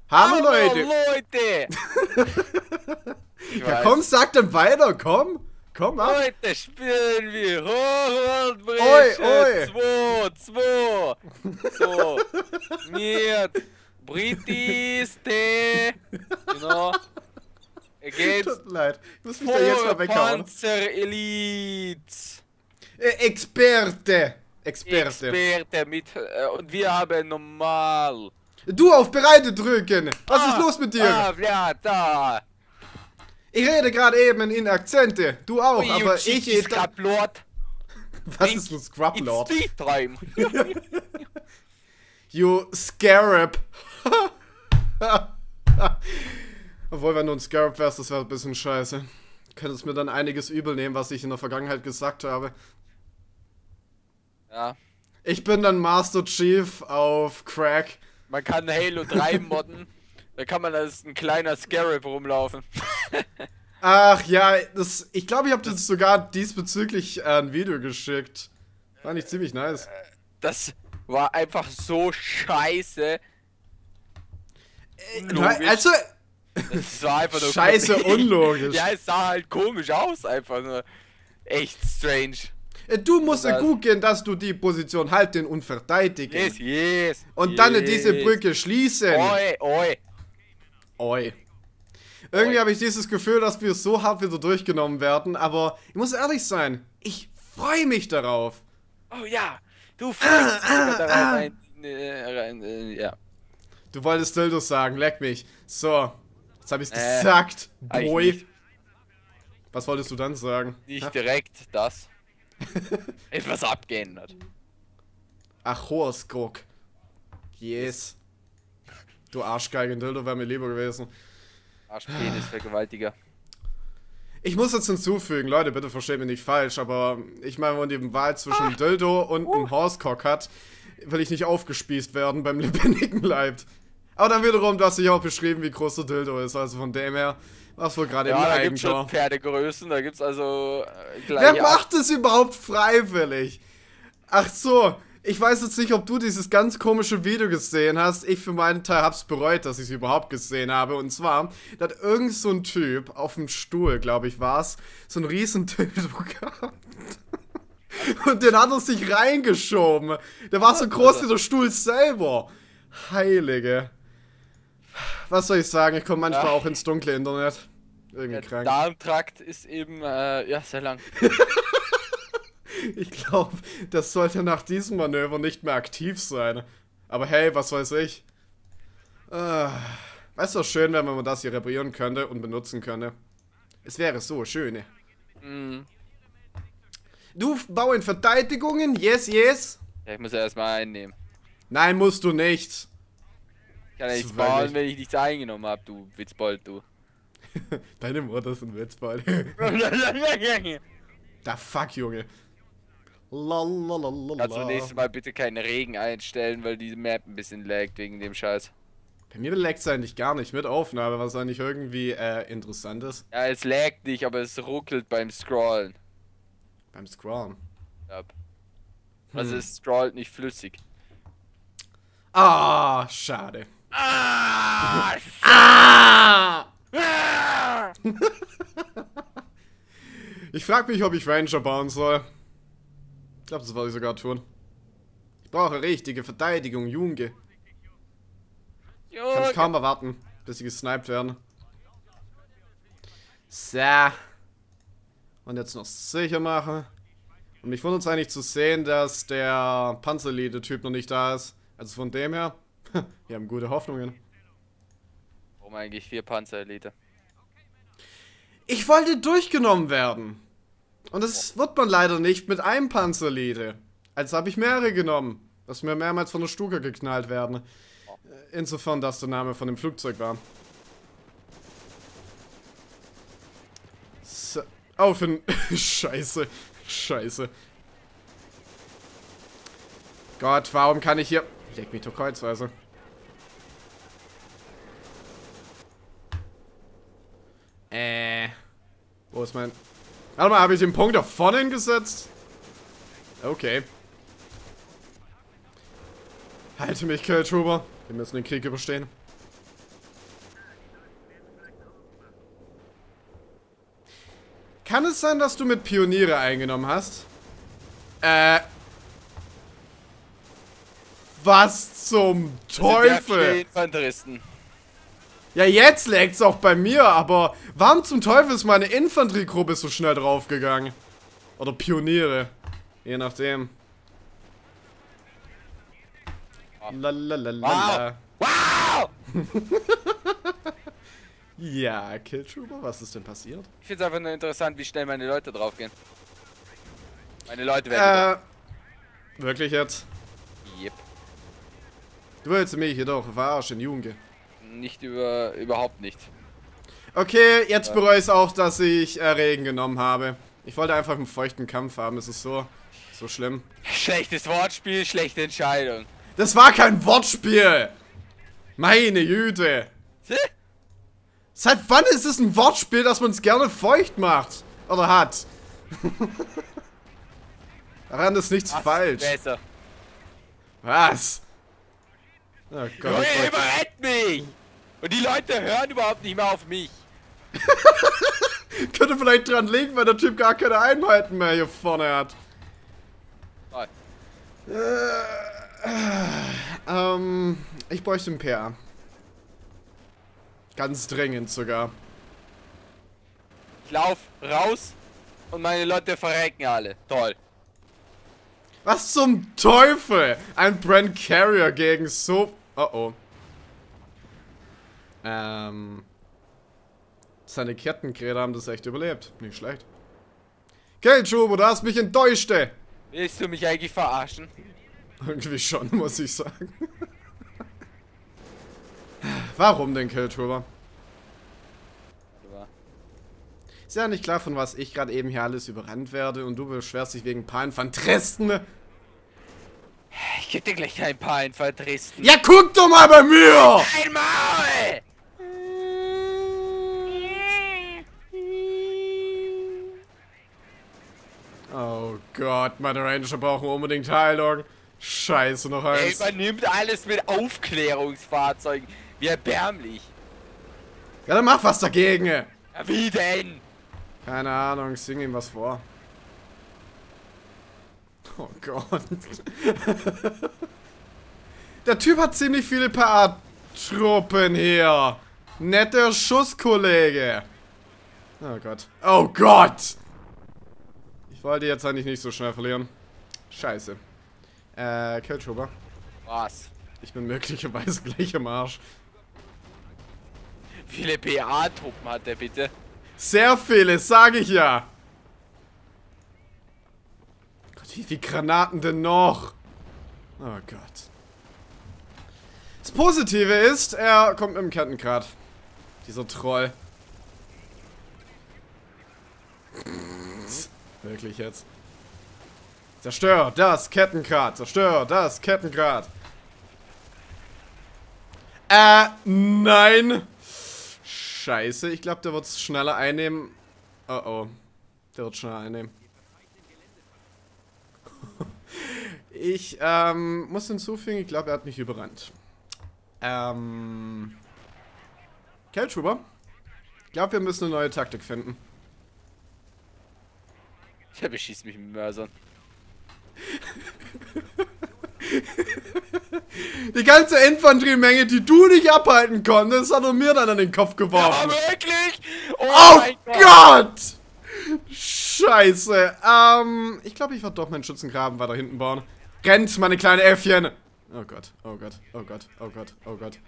Hallo Leute! Leute! Ja komm, sag dann weiter, komm! Komm ab! Heute spielen wir Oi, Hochlandbreche oi. 2, 2, so, mit Britiske, you know, against Tut mir leid, ich muss mich da jetzt mal weghauen. Panzer Elite. Experte! Experte! Experte mit, und wir haben normal. Du auf Bereite drücken! Was ist los mit dir? Ja, da. Ich rede gerade eben in Akzente. Du auch, Ui, aber you ich... cheeky Scraplord. Was ist ein Scrublord? It's tea time. You Scarab! Obwohl, wenn du ein Scarab wärst, das wäre ein bisschen scheiße. Könntest mir dann einiges übel nehmen, was ich in der Vergangenheit gesagt habe. Ja. Ich bin dann Master Chief auf Crack. Man kann Halo 3 modden. Da kann man als ein kleiner Scarab rumlaufen. Ach ja, ich glaube, ich habe dir sogar diesbezüglich ein Video geschickt. Fand ich ziemlich nice. Das war einfach so scheiße. Also, Das war einfach nur scheiße komisch. unlogisch. Ja, es sah halt komisch aus, einfach nur. Echt strange. Du musst ja gut gehen, dass du die Position halten und verteidigen. Yes. Und dann diese Brücke schließen. Oi. Oi. Irgendwie habe ich dieses Gefühl, dass wir so hart wieder durchgenommen werden, aber ich muss ehrlich sein, ich freue mich darauf. Oh ja, du freust dich sogar darauf ja. Du wolltest Dildos sagen, leck mich. So, jetzt habe ich es gesagt, Boy. Nicht. Was wolltest du dann sagen? Nicht direkt das. Etwas abgeändert. Ach, Horskrock. Yes. Du Arschgeigen, Dildo wäre mir lieber gewesen. Arschpenis, Vergewaltiger. Ich muss jetzt hinzufügen, Leute, bitte versteht mich nicht falsch, aber ich meine, wenn man die Wahl zwischen Dildo und einem Horsecock hat, will ich nicht aufgespießt werden beim lebendigen Leib. Aber dann wiederum, du hast dich auch beschrieben, wie groß der Dildo ist, also von dem her, was wohl gerade im Da gibt's schon Eigentor. Pferdegrößen, da gibt's also Wer macht das überhaupt freiwillig? Ach so, ich weiß jetzt nicht, ob du dieses ganz komische Video gesehen hast. Ich für meinen Teil hab's bereut, dass ich es überhaupt gesehen habe. Und zwar, da hat irgend so ein Typ auf dem Stuhl, glaube ich war's, so ein riesen Dildo gehabt. Und den hat er sich reingeschoben. Der war so groß wie der Stuhl selber. Heilige. Was soll ich sagen? Ich komme manchmal auch ins dunkle Internet. Irgendwie Der krank. Darmtrakt ist eben, ja, sehr lang. Ich glaube, das sollte nach diesem Manöver nicht mehr aktiv sein. Aber hey, was weiß ich. Weißt du, schön, wenn man das hier reparieren könnte und benutzen könnte. Es wäre so schön. Du bauen Verteidigungen? Yes. Ja, ich muss ja erstmal einnehmen. Nein, musst du nicht. Ich kann ja nichts Freilich. bauen, wenn ich nichts eingenommen habe, du Witzbold, du. Deine Mutter ist ein Witzball. Da fuck, Junge. Kannst du nächstes Mal bitte keinen Regen einstellen, weil die Map ein bisschen laggt wegen dem Scheiß. Bei mir leckt es eigentlich gar nicht mit Aufnahme, was eigentlich irgendwie interessant ist. Ja, es laggt nicht, aber es ruckelt beim Scrollen. Beim Scrollen. Ja. Also es scrollt nicht flüssig. Ah, schade. Ich frage mich, ob ich Ranger bauen soll. Ich glaube, das wollte ich sogar tun. Ich brauche richtige Verteidigung, Junge. Kann es kaum erwarten, bis sie gesniped werden. So. Und jetzt noch sicher machen. Und mich wundert es eigentlich zu sehen, dass der Panzerelite-Typ noch nicht da ist. Also von dem her, wir haben gute Hoffnungen. Warum eigentlich 4 Panzerelite? Ich wollte durchgenommen werden. Und das wird man leider nicht mit einem Panzerelite. Also habe ich mehrere genommen. Dass mir mehrmals von der Stuka geknallt werden. Insofern, dass der Name von dem Flugzeug war. So. Auf in... Scheiße. Scheiße. Gott, warum kann ich hier... Leg mich doch kreuzweise. Wo ist mein... Warte mal, habe ich den Punkt da vorne hingesetzt? Okay. Halte mich, Killtrooper. Wir müssen den Krieg überstehen. Kann es sein, dass du mit Pioniere eingenommen hast? Was zum Teufel? Infanteristen. Ja, jetzt lägt's auch bei mir, aber warum zum Teufel ist meine Infanteriegruppe so schnell draufgegangen? Oder Pioniere. Je nachdem. Lalalala. Wow! Ja, Killtrooper, was ist denn passiert? Ich find's einfach nur interessant, wie schnell meine Leute draufgehen. Meine Leute werden. Wirklich jetzt? Yep. Du willst mich hier doch verarschen, Junge. Nicht überhaupt nicht. Okay, jetzt bereue ich es auch, dass ich Regen genommen habe. Ich wollte einfach einen feuchten Kampf haben, es ist so schlimm. Schlechtes Wortspiel, schlechte Entscheidung. Das war kein Wortspiel! Meine Güte! Seit wann ist es ein Wortspiel, dass man es gerne feucht macht? Oder hat? Daran ist nichts falsch. Besser. Was? Oh Gott. Junge, überrennt mich! Und die Leute hören überhaupt nicht mehr auf mich. Könnte vielleicht dran liegen, weil der Typ gar keine Einheiten mehr hier vorne hat. Ich bräuchte ein PA. Ganz dringend sogar. Ich lauf raus und meine Leute verrecken alle. Toll. Was zum Teufel? Ein Brand Carrier gegen so... Oh oh. Seine Kettengeräte haben das echt überlebt. Nicht schlecht. Okay, Chubo, du hast mich enttäuscht, ey. Willst du mich eigentlich verarschen? Irgendwie schon, muss ich sagen. Warum denn, Killtrooper? Ist ja nicht klar, von was ich gerade eben hier alles überrannt werde und du beschwerst dich wegen ein paar Infanteristen. Ich geb dir gleich ein paar Infanteristen. Ja, guck doch mal bei mir! Ein Maul! Oh Gott, meine Ranger brauchen unbedingt Heilung. Scheiße, noch Er eins. übernimmt alles mit Aufklärungsfahrzeugen. Wie erbärmlich. Ja, dann mach was dagegen. Ja, wie denn? Keine Ahnung, sing ihm was vor. Oh Gott. Der Typ hat ziemlich viele PA-Truppen hier. Netter Schusskollege. Oh Gott. Oh Gott! Ich wollte jetzt eigentlich nicht so schnell verlieren. Scheiße. Killtrooper. Was? Ich bin möglicherweise gleich im Arsch. Wie viele PA-Truppen hat der bitte? Sehr viele, sage ich ja. Gott, wie viele Granaten denn noch? Oh Gott. Das Positive ist, er kommt mit dem Kettengrad. Dieser Troll. Wirklich jetzt. Zerstör das Kettengrad. Zerstör das Kettengrad. Nein. Scheiße, ich glaube, der wird es schneller einnehmen. Oh oh. Der wird schneller einnehmen. Ich, muss hinzufügen, ich glaube, er hat mich überrannt. Killtrooper? Ich glaube, wir müssen eine neue Taktik finden. Der beschießt mich mit Mörsern. Die ganze Infanteriemenge, die du nicht abhalten konntest, hat er mir dann an den Kopf geworfen. Ja, wirklich? Oh Gott! Scheiße. Ich glaube, ich werde doch meinen Schützengraben weiter hinten bauen. Rennt, meine kleine Äffchen. Oh Gott, oh Gott, oh Gott, oh Gott, oh Gott.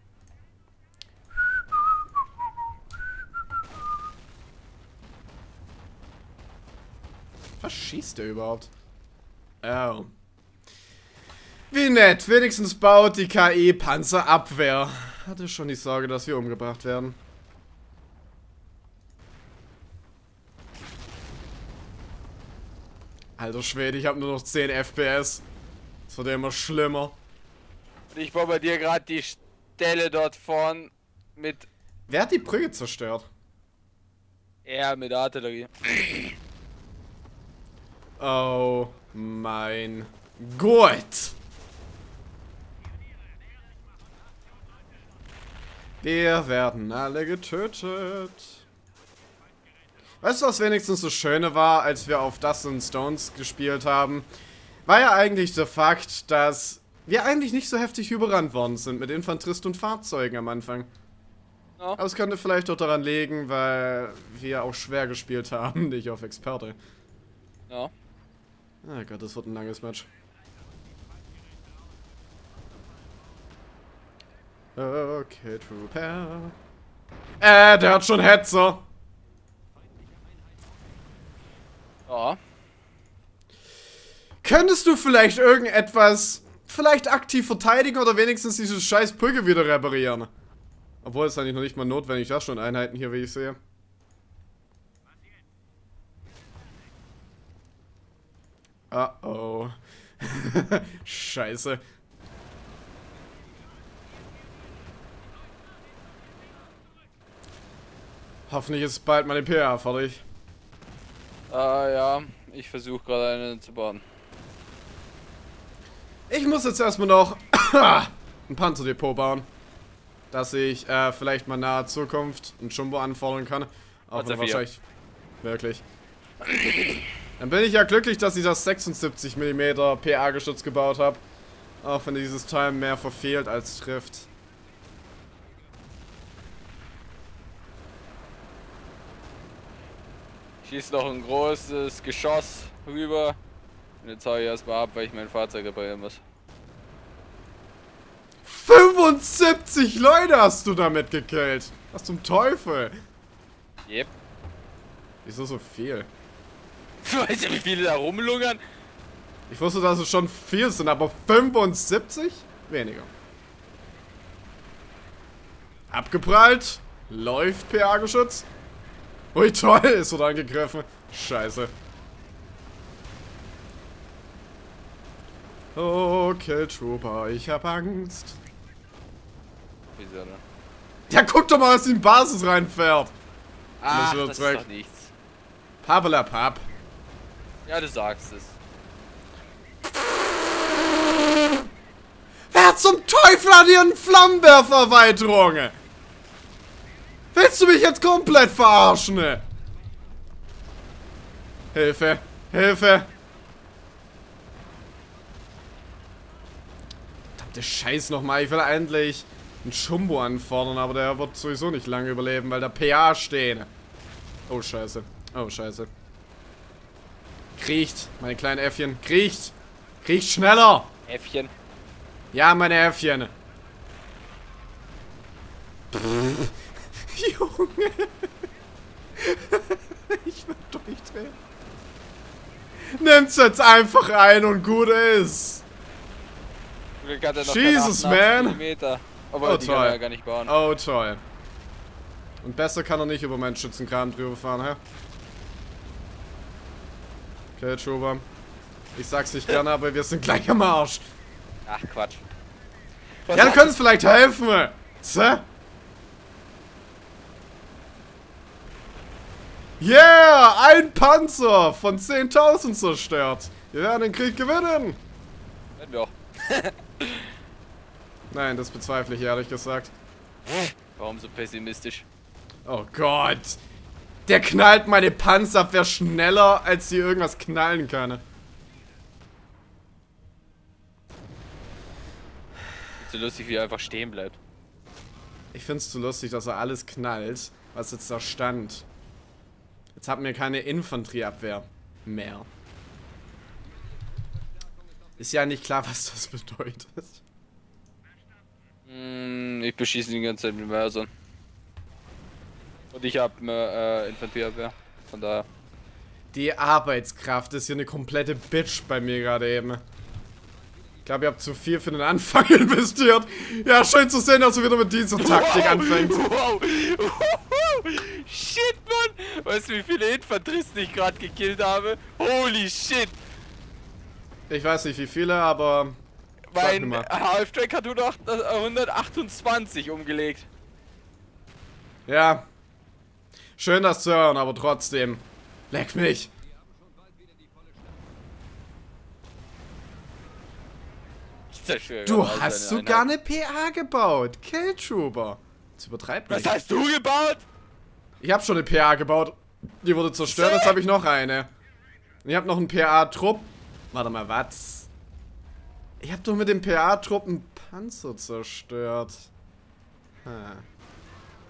Was schießt der überhaupt? Oh. Wie nett. Wenigstens baut die KI Panzerabwehr. Hatte schon die Sorge, dass wir umgebracht werden. Alter Schwede, ich habe nur noch 10 FPS. Das wird ja immer schlimmer. Und ich bombardiere gerade die Stelle dort vorn mit... Wer hat die Brücke zerstört? Ja, mit Artillerie. Oh mein Gott! Wir werden alle getötet. Weißt du, was wenigstens so Schöne war, als wir auf Dust and Stones gespielt haben? War ja eigentlich der Fakt, dass wir eigentlich nicht so heftig überrannt worden sind mit Infanteristen und Fahrzeugen am Anfang. Ja. Aber es könnte vielleicht auch daran liegen, weil wir auch schwer gespielt haben, nicht auf Experte. Ja. Oh Gott, das wird ein langes Match. Okay, Trooper. Der hat schon Hetzer. Ja. Könntest du vielleicht irgendetwas, vielleicht aktiv verteidigen oder wenigstens diese scheiß Brücke wieder reparieren? Obwohl es eigentlich noch nicht mal notwendig ist, schon Einheiten hier, wie ich sehe. Oh. Scheiße. Hoffentlich ist bald meine PA fertig. Ja, ich versuche gerade eine zu bauen. Ich muss jetzt erstmal noch ein Panzerdepot bauen. Dass ich vielleicht mal in naher Zukunft ein Jumbo anfordern kann. Auch wenn wahrscheinlich. Wirklich. Dann bin ich ja glücklich, dass ich das 76 mm PA-Geschütz gebaut habe. Auch wenn dieses Teil mehr verfehlt als trifft. Schießt noch ein großes Geschoss rüber. Und jetzt hau ich erstmal ab, weil ich mein Fahrzeug reparieren muss. 75 Leute hast du damit gekillt. Was zum Teufel? Yep. Wieso so viel? Weißt du, wie viele da rumlungern? Ich wusste, dass es schon viel sind, aber 75? Weniger. Abgeprallt. Läuft PA-Geschütz. Ui, toll, ist so angegriffen. Scheiße. Oh, Killtrooper, ich hab Angst. Wieso, ne? Ja, guck doch mal, was in die Basis reinfährt. Ah, das das ist ist doch nichts. Pappelapapp. Ja, du sagst es. Wer zum Teufel hat hier eine Flammenwerfererweiterung? Willst du mich jetzt komplett verarschen? Hilfe, Hilfe. Verdammte Scheiß nochmal, ich will endlich einen Jumbo anfordern, aber der wird sowieso nicht lange überleben, weil da PA stehen. Oh Scheiße, oh Scheiße. Kriecht, meine kleinen Äffchen, kriecht. Kriecht schneller. Äffchen. Ja, meine Äffchen. Junge. Ich will durchdrehen. Nimm's jetzt einfach ein und gut ist. Glück hat er noch Jesus, keine man. 88 mm. Aber Oh, die kann er toll. ja gar nicht bauen. Oh, toll. Und besser kann er nicht über meinen Schützenkram drüber fahren, hä? Okay, Trooper. Ich sag's nicht gerne, aber wir sind gleich am Arsch. Ach, Quatsch. Ja, du könntest vielleicht helfen. Zäh? Yeah! Ein Panzer von 10.000 zerstört. Wir werden den Krieg gewinnen. Doch. Nein, das bezweifle ich ehrlich gesagt. Warum so pessimistisch? Oh Gott. Der knallt meine Panzerabwehr schneller, als sie irgendwas knallen kann. So lustig, wie er einfach stehen bleibt. Ich find's zu lustig, dass er alles knallt, was jetzt da stand. Jetzt haben wir keine Infanterieabwehr mehr. Ist ja nicht klar, was das bedeutet. Ich beschieße die ganze Zeit mit Mörsern. Und ich habe Infanterieabwehr. Von daher. Die Arbeitskraft ist hier eine komplette Bitch bei mir gerade eben. Ich glaube, ihr habt zu viel für den Anfang investiert. Ja, schön zu sehen, dass du wieder mit dieser Taktik anfängst. Wow. Shit, Mann! Weißt du, wie viele Infanteristen ich gerade gekillt habe? Holy shit! Ich weiß nicht wie viele, aber... sag mir Mein mal. Half-Track hat 128 umgelegt. Ja. Schön das zu hören, aber trotzdem. Leck mich. Ich zerstöre Du gerade hast seine sogar Einheit. eine PA gebaut. Killtrooper. Das übertreibt Was nicht. hast du gebaut? Ich habe schon eine PA gebaut. Die wurde zerstört, jetzt habe ich noch eine. Und ich habe noch einen PA-Trupp. Warte mal, was? Ich habe doch mit dem PA-Trupp einen Panzer zerstört. Hm.